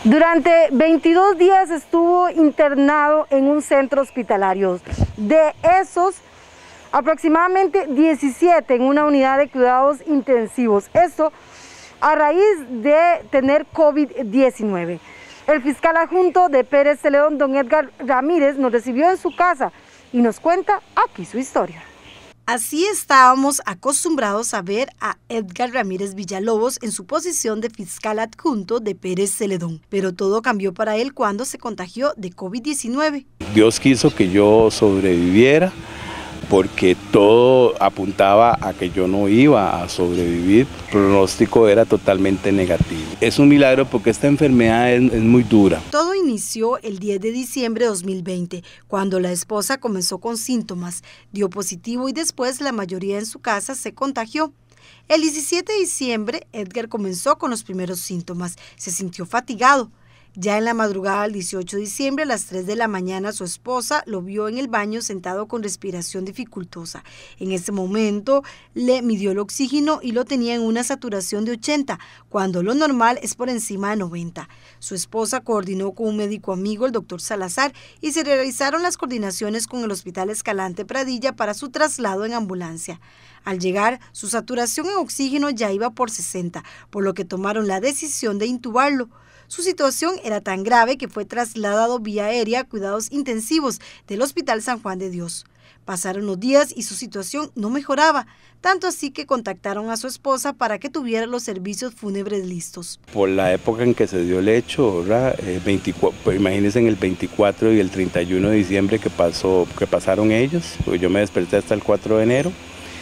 Durante 22 días estuvo internado en un centro hospitalario. De esos, aproximadamente 17 en una unidad de cuidados intensivos. Esto a raíz de tener COVID-19. El fiscal adjunto de Pérez Celedón, don Edgar Ramírez, nos recibió en su casa y nos cuenta aquí su historia. Así estábamos acostumbrados a ver a Edgar Ramírez Villalobos en su posición de fiscal adjunto de Pérez Celedón, pero todo cambió para él cuando se contagió de COVID-19. Dios quiso que yo sobreviviera, porque todo apuntaba a que yo no iba a sobrevivir. El pronóstico era totalmente negativo. Es un milagro porque esta enfermedad es muy dura. Todo inició el 10 de diciembre de 2020, cuando la esposa comenzó con síntomas, dio positivo y después la mayoría en su casa se contagió. El 17 de diciembre, Edgar comenzó con los primeros síntomas. Se sintió fatigado. Ya en la madrugada del 18 de diciembre, a las 3 de la mañana, su esposa lo vio en el baño sentado con respiración dificultosa. En ese momento le midió el oxígeno y lo tenía en una saturación de 80, cuando lo normal es por encima de 90. Su esposa coordinó con un médico amigo, el doctor Salazar, y se realizaron las coordinaciones con el Hospital Escalante Pradilla para su traslado en ambulancia. Al llegar, su saturación en oxígeno ya iba por 60, por lo que tomaron la decisión de intubarlo. Su situación era tan grave que fue trasladado vía aérea a cuidados intensivos del Hospital San Juan de Dios. Pasaron los días y su situación no mejoraba, tanto así que contactaron a su esposa para que tuviera los servicios fúnebres listos. Por la época en que se dio el hecho, ¿verdad? Pues imagínense en el 24 y el 31 de diciembre que pasaron ellos, pues yo me desperté hasta el 4 de enero.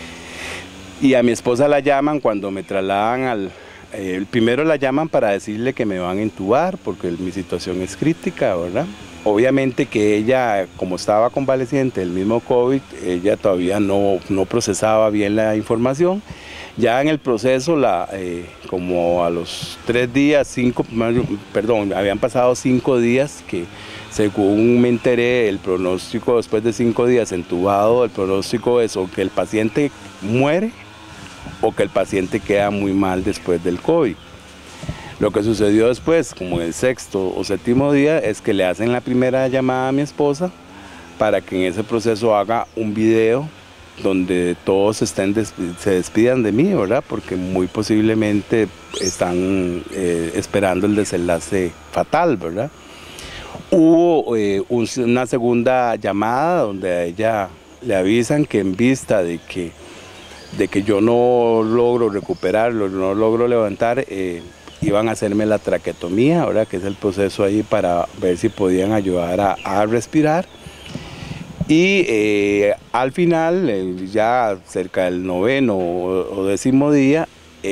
Y a mi esposa la llaman cuando me trasladan primero la llaman para decirle que me van a intubar porque mi situación es crítica, ¿verdad? Obviamente que ella, como estaba convaleciente del mismo COVID, ella todavía no procesaba bien la información. Ya en el proceso, como a los 3 días, habían pasado 5 días que, según me enteré, el pronóstico después de 5 días entubado, el pronóstico es o que el paciente muere o que el paciente queda muy mal después del COVID. Lo que sucedió después, como en el 6º o 7º día, es que le hacen la primera llamada a mi esposa para que en ese proceso haga un video donde todos se despidan de mí, ¿verdad? Porque muy posiblemente están esperando el desenlace fatal, ¿verdad? Hubo una segunda llamada donde a ella le avisan que en vista de que yo no logro recuperarlo, no logro levantar, iban a hacerme la traqueotomía, ¿verdad? Que es el proceso ahí para ver si podían ayudar a respirar. Y al final, ya cerca del 9º o 10º día,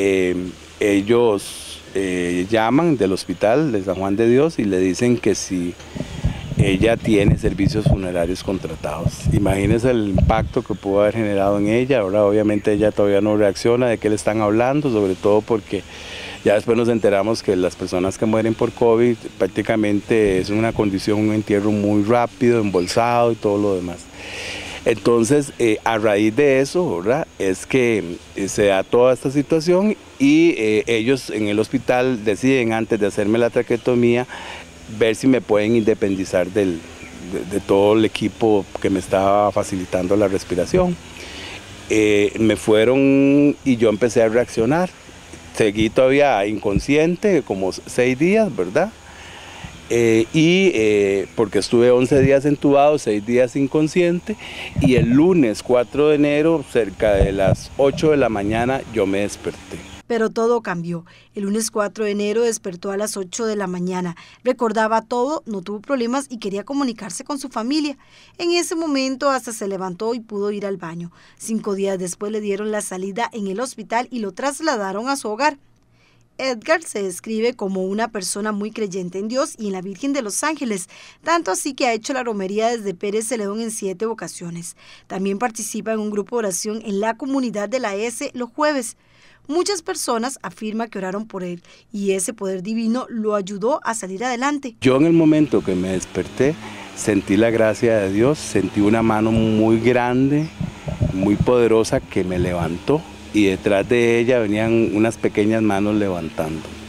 ellos llaman del hospital de San Juan de Dios y le dicen que si ella tiene servicios funerarios contratados. Imagínense el impacto que pudo haber generado en ella. Ahora obviamente ella todavía no reacciona de qué le están hablando, sobre todo porque ya después nos enteramos que las personas que mueren por COVID prácticamente es una condición, un entierro muy rápido, embolsado y todo lo demás. Entonces, a raíz de eso, ¿verdad? Es que se da toda esta situación y ellos en el hospital deciden, antes de hacerme la traqueotomía, ver si me pueden independizar de todo el equipo que me estaba facilitando la respiración. Me fueron y yo empecé a reaccionar. Seguí todavía inconsciente, como 6 días, ¿verdad? Porque estuve 11 días entubado, 6 días inconsciente, y el lunes 4 de enero, cerca de las 8 de la mañana, yo me desperté. Pero todo cambió. El lunes 4 de enero despertó a las 8 de la mañana. Recordaba todo, no tuvo problemas y quería comunicarse con su familia. En ese momento hasta se levantó y pudo ir al baño. 5 días después le dieron la salida en el hospital y lo trasladaron a su hogar. Edgar se describe como una persona muy creyente en Dios y en la Virgen de los Ángeles, tanto así que ha hecho la romería desde Pérez Celedón en 7 ocasiones. También participa en un grupo de oración en la comunidad de la S los jueves. Muchas personas afirman que oraron por él y ese poder divino lo ayudó a salir adelante. Yo en el momento que me desperté sentí la gracia de Dios, sentí una mano muy grande, muy poderosa que me levantó y detrás de ella venían unas pequeñas manos levantando.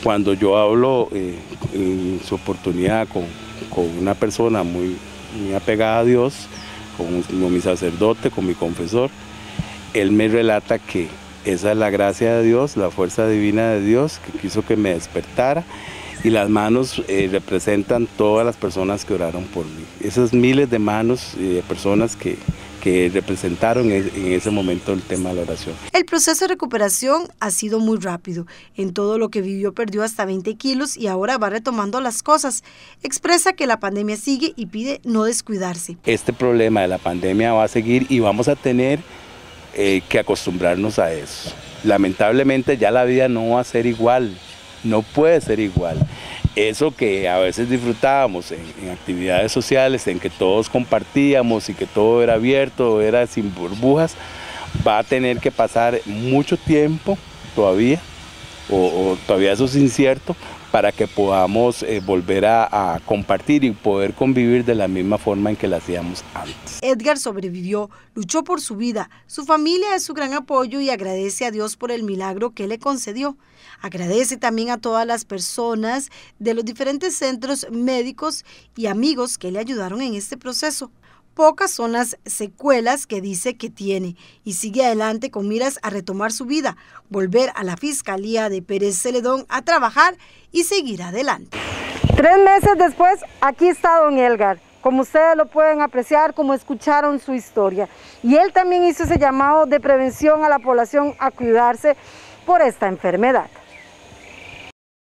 Cuando yo hablo en su oportunidad con una persona muy apegada a Dios, con mi sacerdote, con mi confesor, él me relata que esa es la gracia de Dios, la fuerza divina de Dios que quiso que me despertara, y las manos representan todas las personas que oraron por mí. Esas miles de manos de personas que representaron en ese momento el tema de la oración. El proceso de recuperación ha sido muy rápido. En todo lo que vivió perdió hasta 20 kilos y ahora va retomando las cosas. Expresa que la pandemia sigue y pide no descuidarse. Este problema de la pandemia va a seguir y vamos a tener que acostumbrarnos a eso. Lamentablemente ya la vida no va a ser igual, no puede ser igual. Eso que a veces disfrutábamos en actividades sociales, en que todos compartíamos y que todo era abierto, era sin burbujas, va a tener que pasar mucho tiempo todavía, o todavía eso es incierto, para que podamos volver a compartir y poder convivir de la misma forma en que lo hacíamos antes. Edgar sobrevivió, luchó por su vida, su familia es su gran apoyo y agradece a Dios por el milagro que le concedió. Agradece también a todas las personas de los diferentes centros médicos y amigos que le ayudaron en este proceso. Pocas son las secuelas que dice que tiene y sigue adelante con miras a retomar su vida, volver a la Fiscalía de Pérez Celedón a trabajar y seguir adelante. 3 meses después, aquí está don Edgar, como ustedes lo pueden apreciar, como escucharon su historia. Y él también hizo ese llamado de prevención a la población a cuidarse por esta enfermedad.